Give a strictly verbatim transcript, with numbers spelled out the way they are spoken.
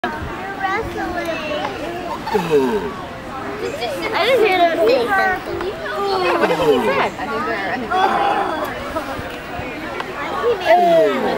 I didn't hear them say something. What did he say? I think they're. I think they're